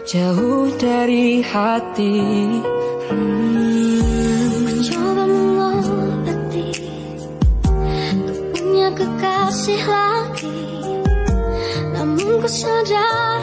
jauh dari hati. Coba mengobati untuk punya kekasih lagi, namun ku sadar